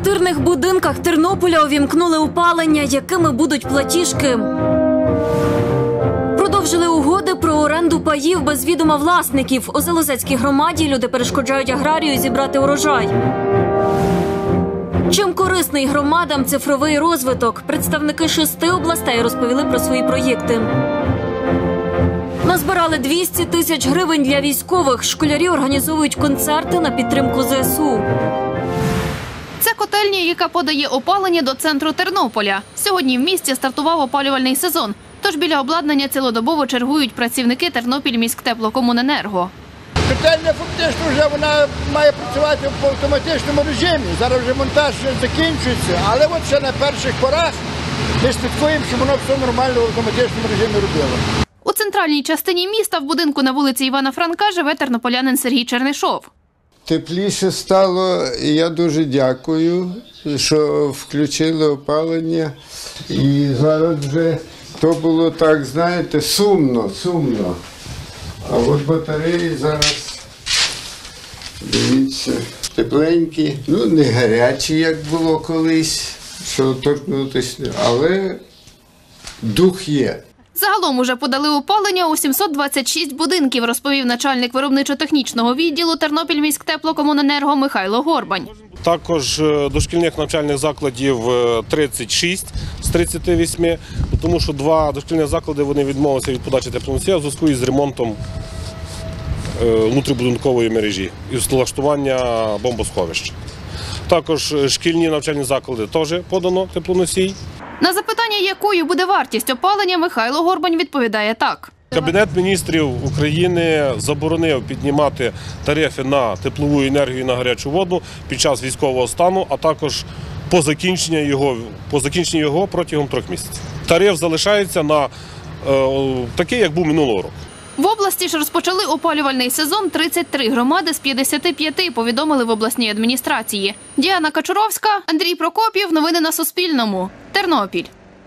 багатоквартирних будинках Тернополя увімкнули опалення, якими будуть платіжки. Продовжили угоди про оренду паїв без відома власників. У Залозецькій громаді люди перешкоджають аграрію зібрати урожай. Чим корисний громадам цифровий розвиток? Представники 6 областей розповіли про свої проєкти. Назбирали 200 тисяч гривень для військових. Школярі організовують концерти на підтримку ЗСУ. Це котельня, яка подає опалення до центру Тернополя. Сьогодні в місті стартував опалювальний сезон. Тож біля обладнання цілодобово чергують працівники Тернопільміськтеплокомуненерго. Котельня фактично вже вона має працювати в автоматичному режимі. Зараз вже монтаж закінчується, але от ще на перших порах ми слідкуємо, щоб воно все нормально в автоматичному режимі робило. У центральній частині міста в будинку на вулиці Івана Франка живе тернополянин Сергій Чернишов. Тепліше стало, і я дуже дякую, що включили опалення. І зараз вже то було так, знаєте, сумно. А от батареї зараз, дивіться, тепленькі, не гарячі, як було колись, що торкнутися, але дух є. Загалом уже подали опалення у 726 будинків, розповів начальник виробничо-технічного відділу Тернопільміськтеплокомуненерго Михайло Горбань. Також дошкільних навчальних закладів 36 з 38, тому що 2 дошкільних заклади вони відмовилися від подачі теплоносія в зв'язку із ремонтом внутрібудинкової мережі і влаштування бомбосховища. Також шкільні навчальні заклади теж подано теплоносій. На запитання, якою буде вартість опалення, Михайло Горбань відповідає так. Кабінет міністрів України заборонив піднімати тарифи на теплову енергію і на гарячу воду під час військового стану, а також по закінченню його протягом 3 місяців. Тариф залишається на такий, як був минулого року. В області ж розпочали опалювальний сезон 33 громади з 55, повідомили в обласній адміністрації. Діана Качуровська, Андрій Прокоп'єв. Новини на Суспільному. Тернопіль.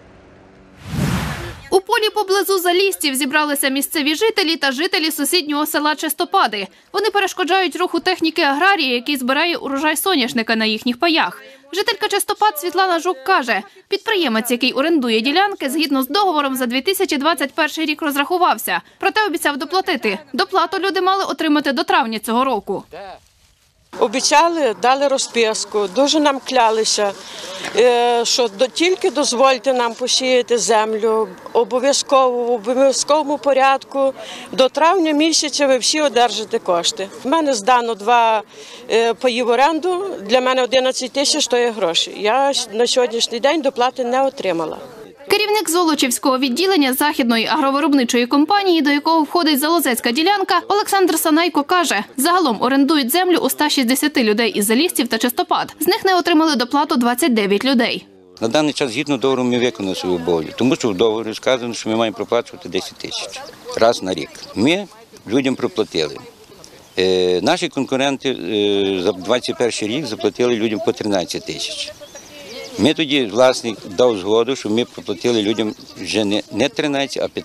У полі поблизу Залістів зібралися місцеві жителі та жителі сусіднього села Чистопади. Вони перешкоджають руху техніки аграрія, який збирає урожай соняшника на їхніх паях. Жителька Чистопад Світлана Жук каже, підприємець, який орендує ділянки, згідно з договором за 2021 рік розрахувався. Проте обіцяв доплатити. Доплату люди мали отримати до травня цього року. Обіцяли, дали розписку, дуже нам клялися, що тільки дозвольте нам посіяти землю, обов'язково, в обов'язковому порядку. До травня місяця ви всі одержите кошти. У мене здано 2 паї в оренду, для мене 11 тисяч – то є гроші. Я на сьогоднішній день доплати не отримала. Керівник Золочівського відділення Західної агровиробничої компанії, до якого входить Залозецька ділянка, Олександр Санайко каже, загалом орендують землю у 160 людей із Залістів та Чистопад. З них не отримали доплату 29 людей. На даний час, згідно договору, ми виконали свою обов'язок, тому що в договорі сказано, що ми маємо проплачувати 10 тисяч раз на рік. Ми людям проплатили. Наші конкуренти за 2021 рік заплатили людям по 13 тисяч. Ми тоді, власник дав згоду, що ми проплатили людям вже не 13, а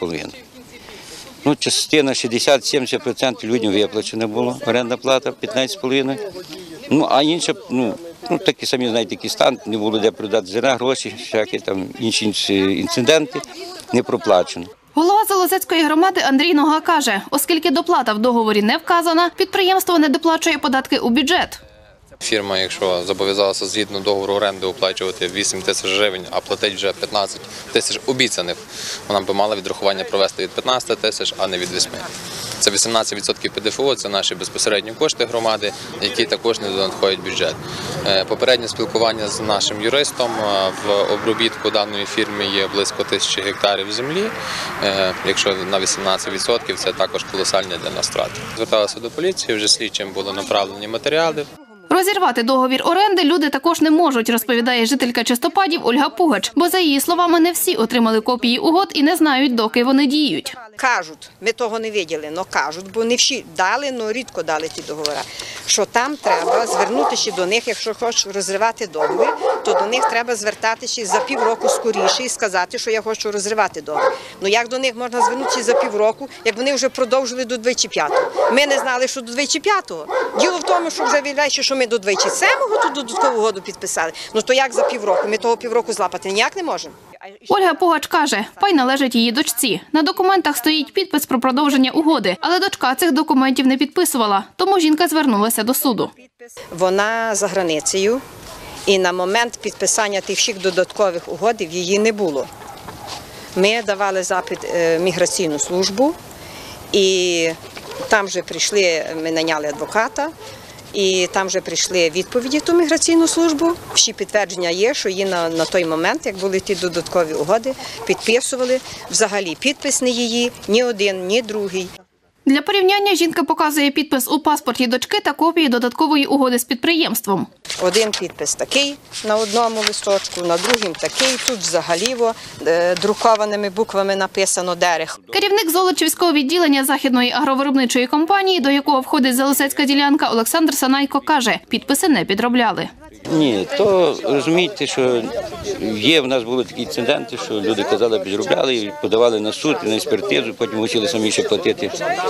15,5. Частина 60-70% людям виплачена була, орендна плата 15,5. А інша, такі самі, знаєте, який стан, не було де продати зерна, гроші, всякі там інші інциденти, не проплачено. Голова Залозецької громади Андрій Нога каже, оскільки доплата в договорі не вказана, підприємство не доплачує податки у бюджет. Фірма, якщо зобов'язалася згідно договору оренди оплачувати 8 тисяч гривень, а платить вже 15 тисяч обіцяних, вона б мала відрахування провести від 15 тисяч, а не від 8. Це 18% ПДФО, це наші безпосередні кошти громади, які також не надходять в бюджет. Попереднє спілкування з нашим юристом, в обробітку даної фірми є близько 1000 гектарів землі. Якщо на 18%, це також колосальні для нас втрати. Зверталися до поліції, вже слідчим були направлені матеріали. Розірвати договір оренди люди також не можуть, розповідає жителька Чистопадів Ольга Пугач. Бо, за її словами, не всі отримали копії угод і не знають, доки вони діють. кажуть, ми того не виділи, але кажуть, бо не всі дали, але рідко дали ті договори, що там треба звернутися до них, якщо хочеш розривати договір, то до них треба звертатися за півроку скоріше і сказати, що я хочу розривати договір. Ну як до них можна звернутися за півроку, як вони вже продовжили до 2005-го? Ми не знали, що до 2005-го. Діло в тому, що вже виявляється, що ми до 2007-го ту додаткову угоду підписали. Ну то як за півроку? Ми того півроку злапати ніяк не можемо. Ольга Погач каже, пай належить її дочці. На документах стоїть підпис про продовження угоди, але дочка цих документів не підписувала, тому жінка звернулася до суду. Вона за границею, і на момент підписання тих всіх додаткових угод її не було. Ми давали запит в міграційну службу, і там вже прийшли, ми наняли адвоката, і там вже прийшли відповіді в ту міграційну службу. Всі підтвердження є, що її на той момент, як були ті додаткові угоди, підписували. Взагалі підпис не її, ні один, ні другий. Для порівняння жінка показує підпис у паспорті дочки та копії додаткової угоди з підприємством. Один підпис такий на одному листочку, на другому такий. Тут взагалі друкованими буквами написано «Дерех». Керівник Золочівського відділення Західної агровиробничої компанії, до якого входить Залозецька ділянка, Олександр Санайко каже, підписи не підробляли. Ні, то розумієте, що є, в нас були такі інциденти, що люди казали, підробляли, і подавали на суд, на експертизу, потім мусили самі ще платити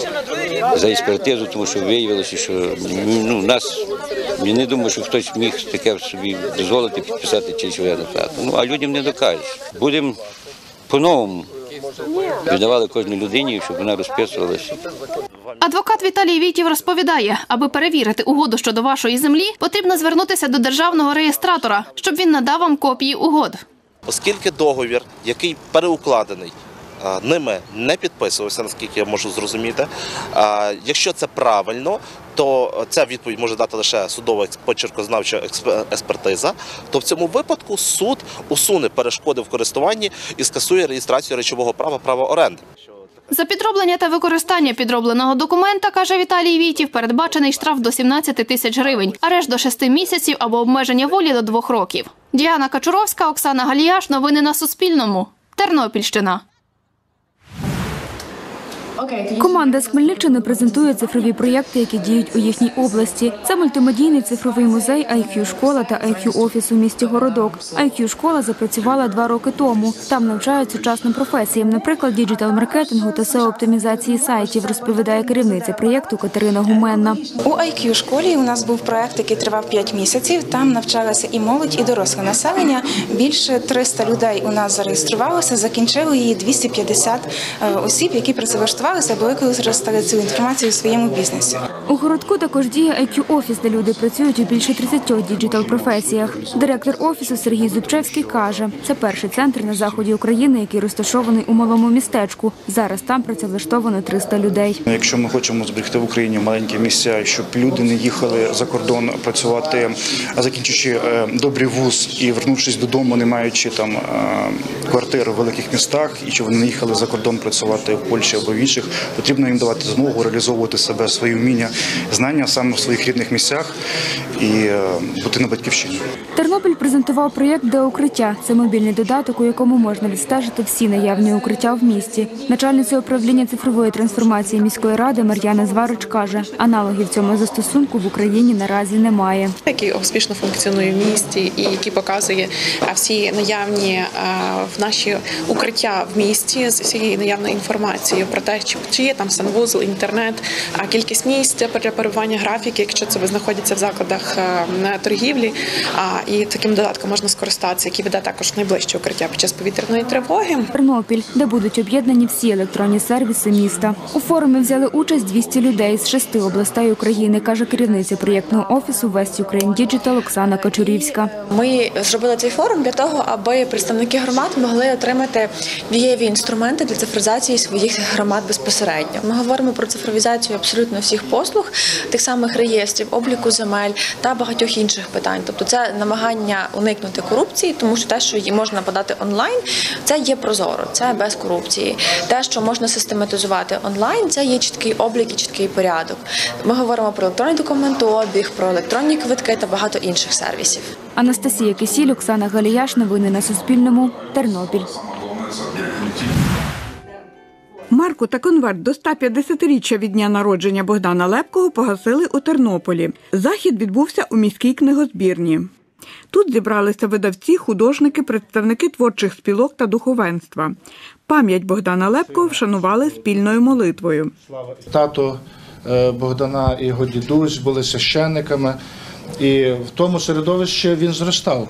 за експертизу, тому що виявилося, що нас, я не думаю, що хтось міг таке собі дозволити підписати чи чого доплату. Ну, а людям не докажеш. Будемо по-новому. Віддавали кожній людині, щоб вона розписувалася. Адвокат Віталій Війтів розповідає, аби перевірити угоду щодо вашої землі, потрібно звернутися до державного реєстратора, щоб він надав вам копії угод. Оскільки договір, який переукладений, ними не підписувався, наскільки я можу зрозуміти, якщо це правильно, то ця відповідь може дати лише судова почеркознавча експертиза, то в цьому випадку суд усуне перешкоди в користуванні і скасує реєстрацію речового права, права оренди. За підроблення та використання підробленого документа, каже Віталій Війтів, передбачений штраф до 17 тисяч гривень, арешт до 6 місяців або обмеження волі до 2 років. Діана Качуровська, Оксана Галіяш. Новини на Суспільному. Тернопільщина. Команда з Хмельниччини презентує цифрові проєкти, які діють у їхній області. Це мультимедійний цифровий музей IQ-школа та IQ-офіс у місті Городок. IQ-школа запрацювала 2 роки тому. Там навчають сучасним професіям, наприклад, діджитал-маркетингу та SEO-оптимізації сайтів, розповідає керівниця проєкту Катерина Гуменна. У IQ-школі у нас був проєкт, який тривав 5 місяців. Там навчалися і молодь, і доросле населення. Більше 300 людей у нас зареєструвалося, закінчили її 250 осіб, які працевлаштувалися, аби використали цю інформацію у своєму бізнесі. У Городку також діє IQ-офіс, де люди працюють у більше 30 діджитал-професіях. Директор офісу Сергій Зубчевський каже, це перший центр на заході України, який розташований у малому містечку. Зараз там працевлаштовано 300 людей. Якщо ми хочемо зберегти в Україні маленькі місця, щоб люди не їхали за кордон працювати, закінчивши добрий вуз і вернувшись додому, не маючи там квартир в великих містах, і щоб вони не їхали за кордон працювати в Польщі або в інших, потрібно їм давати змогу реалізовувати себе, свої вміння, знання саме в своїх рідних місцях і бути на батьківщині. Тернопіль презентував проєкт «Де укриття». Це мобільний додаток, у якому можна відстежити всі наявні укриття в місті. Начальниця управління цифрової трансформації міської ради Мар'яна Зварич каже, аналогів цьому застосунку в Україні наразі немає. Який успішно функціонує в місті і який показує всі наявні в наші укриття в місті з всією наявною інформацією про те, чи є там санвузол, інтернет, кількість місць для перебування, графіки, якщо це знаходяться в закладах торгівлі. І таким додатком можна скористатися, який веде також найближче укриття під час повітряної тривоги. Тернопіль, де будуть об'єднані всі електронні сервіси міста. У форумі взяли участь 200 людей з 6 областей України, каже керівниця проєктного офісу West Ukraine Digital Оксана Качурівська. Ми зробили цей форум для того, аби представники громад могли отримати дієві інструменти для цифровізації своїх громад безпосередньо. Ми говоримо про цифровізацію абсолютно всіх послуг, тих самих реєстрів, обліку земель та багатьох інших питань. Тобто це намагання уникнути корупції, тому що те, що її можна подати онлайн, це є прозоро, це без корупції. Те, що можна систематизувати онлайн, це є чіткий облік і чіткий порядок. Ми говоримо про електронний документообіг, про електронні квитки та багато інших сервісів. Анастасія Кисіль, Оксана Галіяш. Новини на Суспільному. Тернопіль. Марку та конверт до 150-річчя від дня народження Богдана Лепкого погасили у Тернополі. Захід відбувся у міській книгозбірні. Тут зібралися видавці, художники, представники творчих спілок та духовенства. Пам'ять Богдана Лепкого вшанували спільною молитвою. Тато Богдана і його дідусь були священниками, і в тому середовищі він зростав.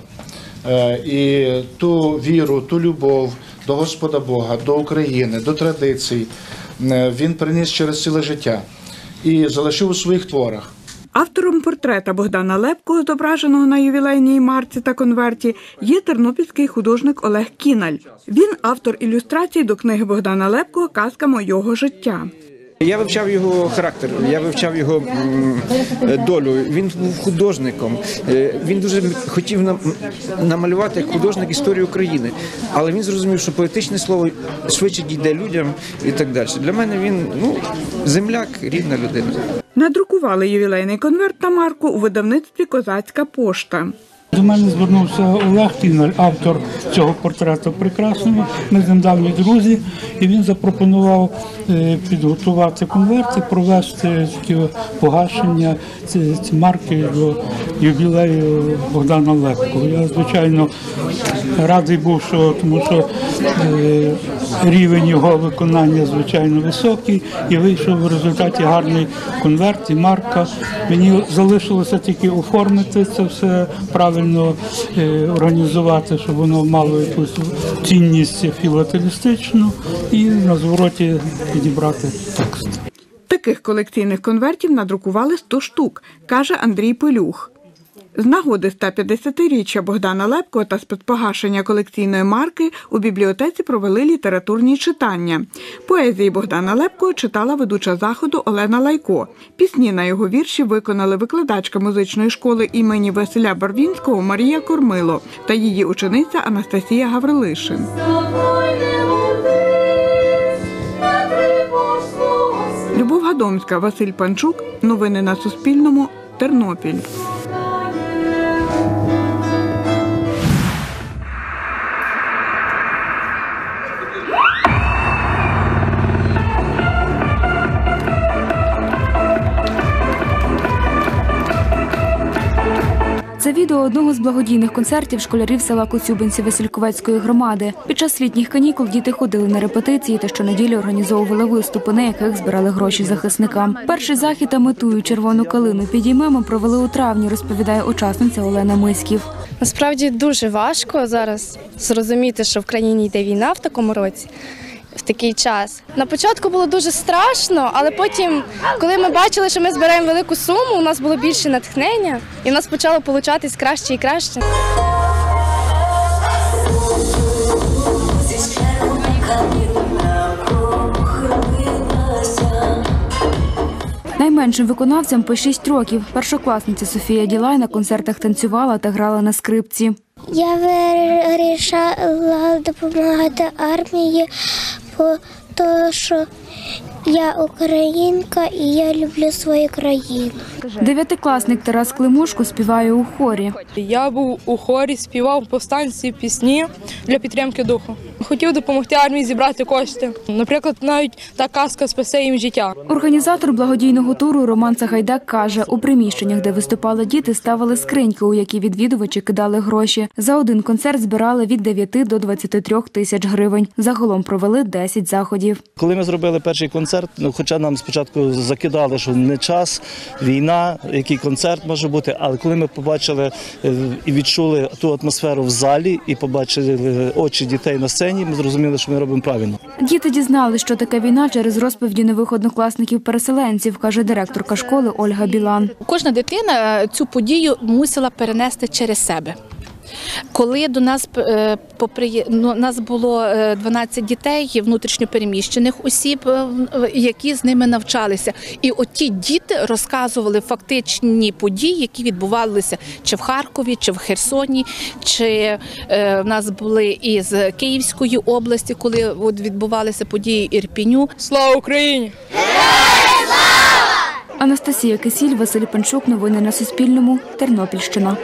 І ту віру, ту любов до Господа Бога, до України, до традицій він приніс через ціле життя і залишив у своїх творах. Автором портрета Богдана Лепкого, зображеного на ювілейній марці та конверті, є тернопільський художник Олег Кіналь. Він автор ілюстрацій до книги Богдана Лепкого «Казка мого життя». Я вивчав його характер, я вивчав його долю. Він був художником. Він дуже хотів намалювати як художник історію України. Але він зрозумів, що поетичне слово швидше дійде людям і так далі. Для мене він земляк, рідна людина. Надрукували ювілейний конверт та марку у видавництві «Козацька пошта». До мене звернувся Олег Кіналь, автор цього портрету прекрасного. Ми з ним давні друзі, і він запропонував підготувати конверт і провести такі погашення ці марки до ювілею Богдана Лепкого. Я, звичайно, радий був, тому що рівень його виконання, звичайно, високий, і вийшов в результаті гарний конверт і марка. Мені залишилося тільки оформити це все правильно, організувати, щоб воно мало якусь цінність філателістичну і на звороті підібрати текст. Таких колекційних конвертів надрукували 100 штук, каже Андрій Пилюх. З нагоди 150-річчя Богдана Лепкого та спецпогашення колекційної марки у бібліотеці провели літературні читання. Поезії Богдана Лепкого читала ведуча заходу Олена Лайко. Пісні на його вірші виконали викладачка музичної школи імені Василя Барвінського Марія Кормило та її учениця Анастасія Гаврилишин. Любов Гадомська, Василь Панчук. Новини на Суспільному. Тернопіль. Це відео одного з благодійних концертів школярів села Коцюбинці Васильковецької громади. Під час літніх канікул діти ходили на репетиції та щонеділі організовували виступи, на яких збирали гроші захисникам. Перший захід та мету «Червону калину підіймемо» провели у травні, розповідає учасниця Олена Миськів. Насправді дуже важко зараз зрозуміти, що в країні йде війна в такому році. В такий час. На початку було дуже страшно, але потім, коли ми бачили, що ми збираємо велику суму, у нас було більше натхнення, і в нас почало получатись краще і краще. Найменшим виконавцям по 6 років. Першокласниця Софія Ділай на концертах танцювала та грала на скрипці. Я вирішила допомагати армії, тому що я українка і я люблю свою країну. Дев'ятикласник Тарас Климушко співає у хорі. Я був у хорі, співав повстанці пісні для підтримки духу. Хотів допомогти армії зібрати кошти. Наприклад, навіть та казка спасе їм життя. Організатор благодійного туру Роман Сагайдак каже, у приміщеннях, де виступали діти, ставили скриньки, у які відвідувачі кидали гроші. За один концерт збирали від 9 до 23 тисяч гривень. Загалом провели 10 заходів. Коли ми зробили перший концерт, хоча нам спочатку закидали, що не час, війна, який концерт може бути, але коли ми побачили і відчули ту атмосферу в залі і побачили очі дітей на сцені, ми зрозуміли, що ми робимо правильно. Діти дізналися, що таке війна через розповіді нових однокласників-переселенців, каже директорка школи Ольга Білан. Кожна дитина цю подію мусила перенести через себе. Коли до нас нас було 12 дітей, внутрішньопереміщених осіб, які з ними навчалися. І от ті діти розказували фактичні події, які відбувалися чи в Харкові, чи в Херсоні, чи в нас були із Київської області, коли відбувалися події Ірпіню. Слава Україні! Анастасія Кисіль, Василь Панчук. Новини на Суспільному. Тернопільщина.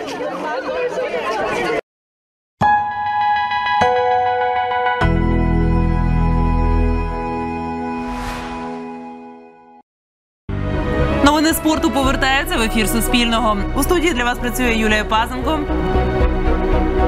Новини спорту повертаються в ефір Суспільного. У студії для вас працює Юлія Пазенко.